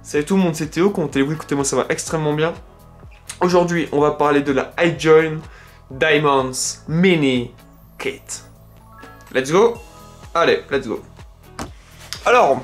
Salut tout le monde, c'est Théo, comment allez-vous? Écoutez-moi, ça va extrêmement bien. Aujourd'hui, on va parler de la iJoy Diamonds Mini Kit. Let's go. Allez, let's go. Alors,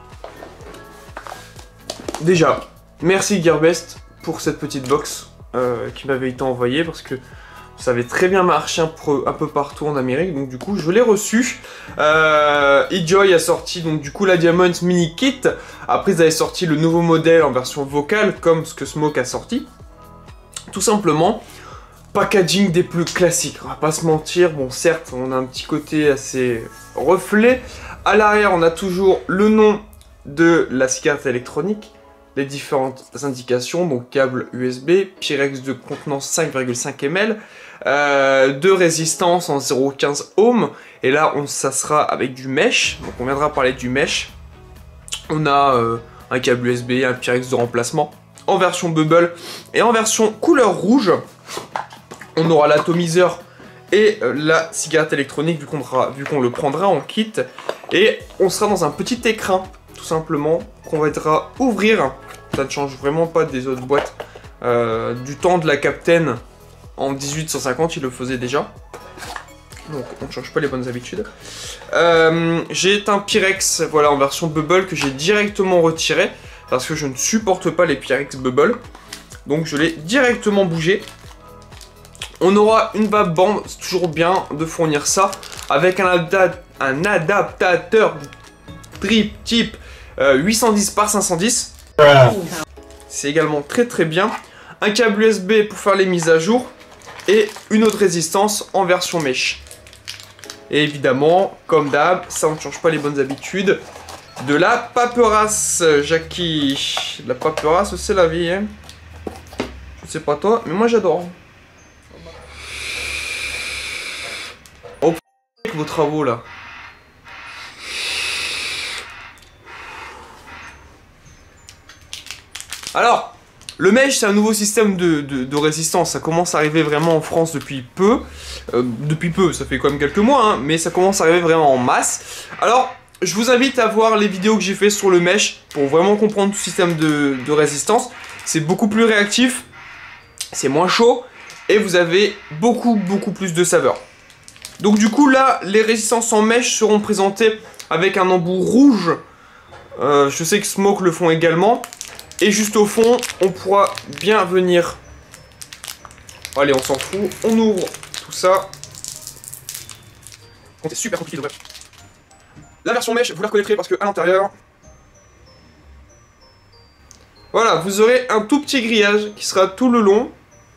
déjà, merci Gearbest pour cette petite box qui m'avait été envoyée parce que ça avait très bien marché un peu partout en Amérique, donc du coup je l'ai reçu. iJoy a sorti donc du coup la Diamonds Mini Kit. Après ils avaient sorti le nouveau modèle en version vocale comme ce que Smoke a sorti. Tout simplement, packaging des plus classiques, on va pas se mentir. Bon certes on a un petit côté assez reflet. À l'arrière on a toujours le nom de la cigarette électronique, les différentes indications, donc câble USB, Pyrex de contenance 5,5 ml, de résistance en 0,15 ohm, et là ça sera avec du mesh, donc on viendra parler du mesh. On a un câble USB, un Pyrex de remplacement, en version bubble, et en version couleur rouge, on aura l'atomiseur et la cigarette électronique, vu qu'on le prendra en kit, et on sera dans un petit écrin, tout simplement, qu'on va ouvrir. Ça ne change vraiment pas des autres boîtes. Du temps de la Captain en 1850, il le faisait déjà. Donc on ne change pas les bonnes habitudes. J'ai un Pyrex voilà, en version bubble que j'ai directement retiré parce que je ne supporte pas les Pyrex bubble. Donc je l'ai directement bougé. On aura une vape bande, c'est toujours bien de fournir ça, avec un adaptateur drip type 810 par 510. C'est également très bien. Un câble USB pour faire les mises à jour. Et une autre résistance en version mesh. Et évidemment, comme d'hab, ça on ne change pas les bonnes habitudes. De la paperasse, Jackie. La paperasse, c'est la vie, hein. Je sais pas toi, mais moi j'adore. Oh, vos travaux là. Alors, le mesh, c'est un nouveau système de résistance. Ça commence à arriver vraiment en France depuis peu. Ça fait quand même quelques mois, hein, mais ça commence à arriver vraiment en masse. Alors, je vous invite à voir les vidéos que j'ai fait sur le mesh pour vraiment comprendre tout le système de résistance. C'est beaucoup plus réactif, c'est moins chaud, et vous avez beaucoup plus de saveur. Donc du coup, là, les résistances en mesh seront présentées avec un embout rouge. Je sais que Smoke le font également. Et juste au fond, on pourra bien venir... Allez, on s'en fout. On ouvre tout ça. C'est super compliqué d'ouvrir. La version mesh, vous la reconnaîtrez parce qu'à l'intérieur... Voilà, vous aurez un tout petit grillage qui sera tout le long.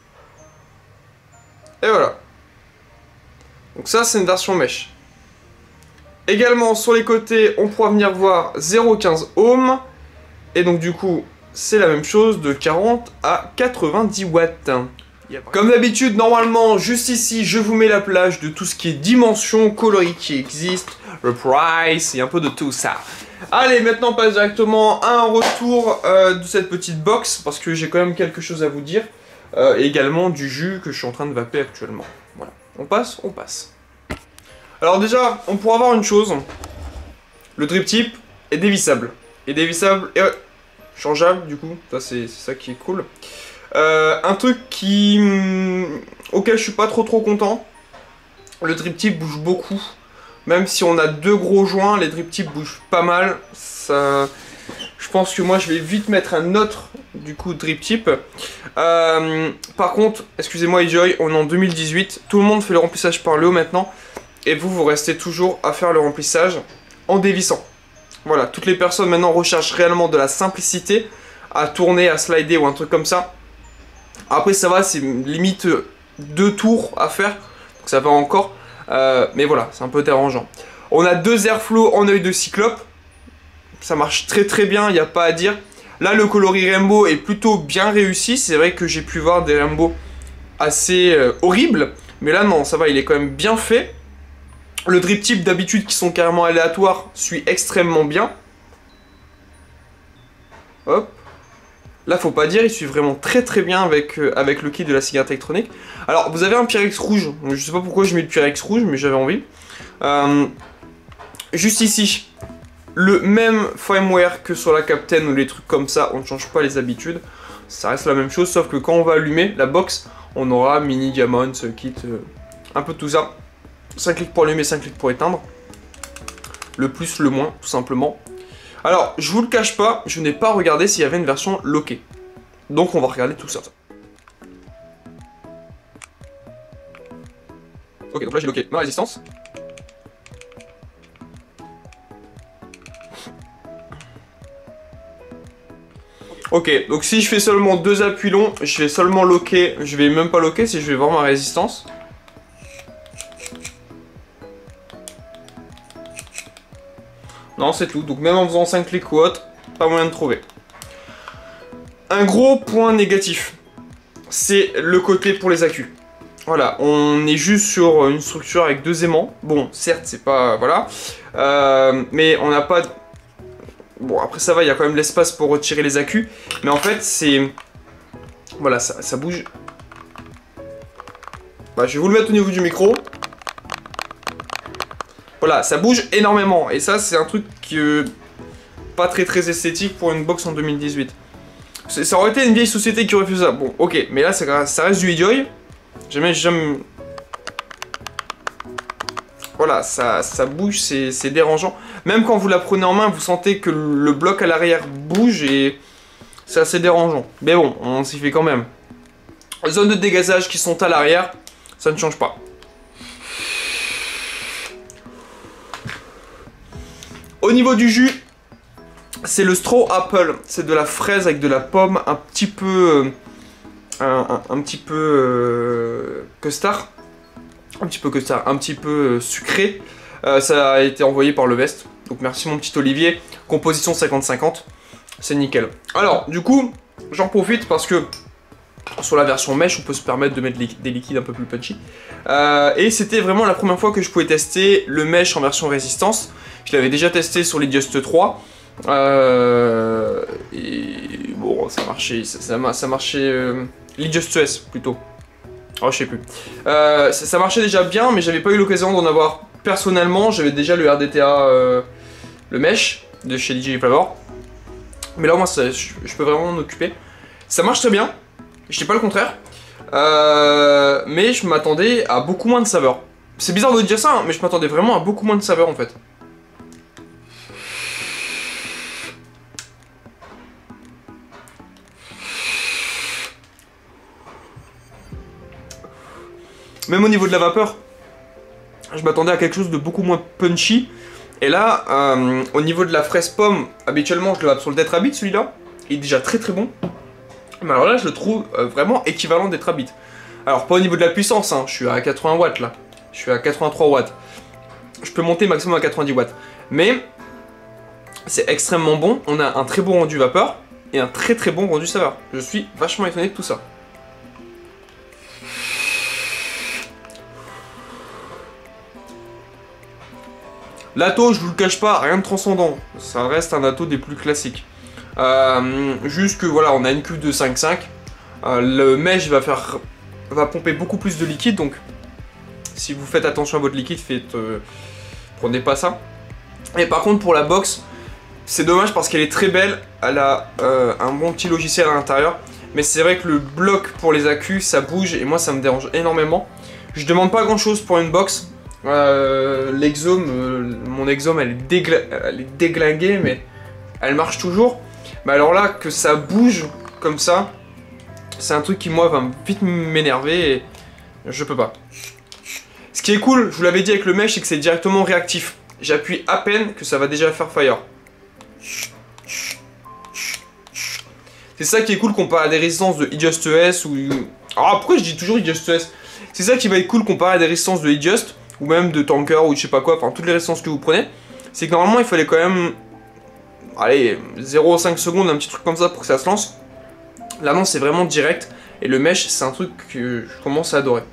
Et voilà. Donc ça, c'est une version mesh. Également, sur les côtés, on pourra venir voir 0,15 ohm. Et donc du coup... c'est la même chose de 40 à 90 watts. Comme d'habitude, normalement, juste ici, je vous mets la plage de tout ce qui est dimension, coloris qui existe, le price et un peu de tout ça. Allez, maintenant on passe directement à un retour de cette petite box, parce que j'ai quand même quelque chose à vous dire. Et également du jus que je suis en train de vaper actuellement. Voilà, on passe. Alors déjà, on pourra voir une chose. Le drip tip est dévissable. Et changeable du coup, ça c'est ça qui est cool. Un truc auquel je suis pas trop content, le drip tip bouge beaucoup. Même si on a deux gros joints, les drip tips bougent pas mal. Ça, je pense que moi je vais vite mettre un autre du coup drip tip. Par contre, excusez-moi iJoy, on est en 2018, tout le monde fait le remplissage par le haut maintenant. Et vous restez toujours à faire le remplissage en dévissant. Voilà, toutes les personnes maintenant recherchent réellement de la simplicité à tourner, à slider ou un truc comme ça. Après ça va, c'est limite 2 tours à faire, donc ça va encore. Mais voilà, c'est un peu dérangeant. On a 2 airflow en œil de cyclope. Ça marche très bien, il n'y a pas à dire. Là le coloris rainbow est plutôt bien réussi. C'est vrai que j'ai pu voir des rainbows assez horribles. Mais là non, ça va, il est quand même bien fait. Le drip tip d'habitude qui sont carrément aléatoires suit extrêmement bien. Hop. Là faut pas dire, il suit vraiment très bien avec le kit de la cigarette électronique. Alors vous avez un Pyrex rouge, je sais pas pourquoi je mets le Pyrex rouge mais j'avais envie. Juste ici, le même firmware que sur la Captain ou les trucs comme ça, on ne change pas les habitudes. Ça reste la même chose, sauf que quand on va allumer la box, on aura mini, diamond, kit, un peu tout ça. 5 clics pour allumer, 5 clics pour éteindre. Le plus, le moins, tout simplement. Alors, je vous le cache pas, je n'ai pas regardé s'il y avait une version lockée. Donc on va regarder tout ça. Ok, donc là j'ai locké ma résistance. Ok, donc si je fais seulement 2 appuis longs, je vais seulement locker, je vais même pas locker si je vais voir ma résistance. Non, c'est tout, donc même en faisant 5 clics ou autre, pas moyen de trouver. Un gros point négatif, c'est le côté pour les accus. Voilà, on est juste sur une structure avec 2 aimants. Bon, certes, c'est pas... voilà. Mais on n'a pas... Bon, après ça va, il y a quand même l'espace pour retirer les accus. Mais en fait, c'est... Voilà, ça bouge. Bah, je vais vous le mettre au niveau du micro. Voilà, ça bouge énormément. Et ça, c'est un truc pas très esthétique pour une box en 2018. Ça aurait été une vieille société qui aurait fait ça. Bon, ok, mais là, ça reste du Enjoy. J'aime... Voilà, ça bouge, c'est dérangeant. Même quand vous la prenez en main, vous sentez que le bloc à l'arrière bouge et c'est assez dérangeant. Mais bon, on s'y fait quand même. Les zones de dégazage qui sont à l'arrière, ça ne change pas. Au niveau du jus, c'est le straw apple. C'est de la fraise avec de la pomme un petit peu... un petit peu custard. Un petit peu sucré. Ça a été envoyé par le Vest. Donc merci mon petit Olivier. Composition 50-50. C'est nickel. Alors, du coup, j'en profite parce que sur la version mesh, on peut se permettre de mettre des liquides un peu plus punchy. Et c'était vraiment la première fois que je pouvais tester le mesh en version résistance. Je l'avais déjà testé sur les Just 3. Et bon, ça marchait. Ça marchait. Just S plutôt. Oh, je sais plus. Ça marchait déjà bien, mais j'avais pas eu l'occasion d'en avoir personnellement. J'avais déjà le RDTA, le mesh de chez DJ Flavor. Mais là, moi, je peux vraiment m'en occuper. Ça marche très bien. Je dis pas le contraire. Mais je m'attendais à beaucoup moins de saveur. C'est bizarre de dire ça, hein, mais je m'attendais vraiment à beaucoup moins de saveur en fait. Même au niveau de la vapeur, je m'attendais à quelque chose de beaucoup moins punchy. Et là, au niveau de la fraise pomme, habituellement je le vape sur le Tetrabit celui-là. Il est déjà très bon. Mais alors là, je le trouve vraiment équivalent des Tetrabit. Alors pas au niveau de la puissance, hein, je suis à 80 watts là. Je suis à 83 watts. Je peux monter maximum à 90 watts. Mais c'est extrêmement bon. On a un très bon rendu vapeur et un très bon rendu saveur. Je suis vachement étonné de tout ça. L'atto, je vous le cache pas, rien de transcendant. Ça reste un atto des plus classiques. Juste que voilà, on a une cuve de 5,5. Le mesh va pomper beaucoup plus de liquide, donc si vous faites attention à votre liquide, prenez pas ça. Et par contre pour la box, c'est dommage parce qu'elle est très belle. Elle a un bon petit logiciel à l'intérieur. Mais c'est vrai que le bloc pour les accus, ça bouge et moi ça me dérange énormément. Je demande pas grand chose pour une box. L'exome, mon exome elle est déglinguée, mais elle marche toujours. Mais alors là, que ça bouge comme ça, c'est un truc qui moi va vite m'énerver et je peux pas. Ce qui est cool, je vous l'avais dit avec le mesh, c'est que c'est directement réactif. J'appuie à peine que ça va déjà faire fire. C'est ça qui est cool comparé à des résistances de eJust ES ou... Ah, pourquoi je dis toujours eJust ES? C'est ça qui va être cool comparé à des résistances de eJust ou même de Tanker ou je sais pas quoi, enfin toutes les résistances que vous prenez. C'est que normalement il fallait quand même... Allez, 0,5 secondes, un petit truc comme ça pour que ça se lance. Là non, c'est vraiment direct. Et le mesh, c'est un truc que je commence à adorer.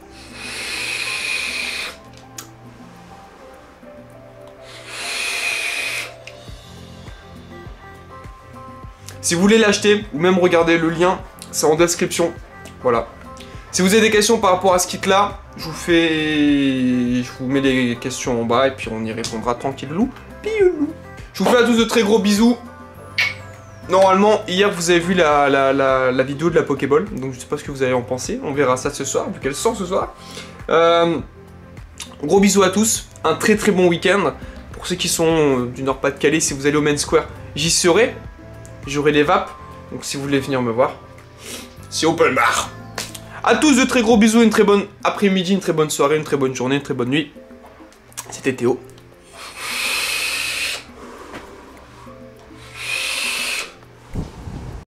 Si vous voulez l'acheter, ou même regarder le lien, c'est en description. Voilà. Si vous avez des questions par rapport à ce kit là, je vous mets les questions en bas et puis on y répondra tranquillou. Je Je vous fais à tous de très gros bisous. Normalement, hier vous avez vu la vidéo de la Pokéball, donc je sais pas ce que vous allez en penser, on verra ça ce soir, vu qu'elle sort ce soir. Gros bisous à tous, un très très bon week-end. Pour ceux qui sont du Nord-Pas-de-Calais, si vous allez au Main Square, j'y serai. J'aurai les vapes, donc si vous voulez venir me voir, c'est open bar. A tous de très gros bisous, une très bonne après-midi, une très bonne soirée, une très bonne journée, une très bonne nuit. C'était Théo.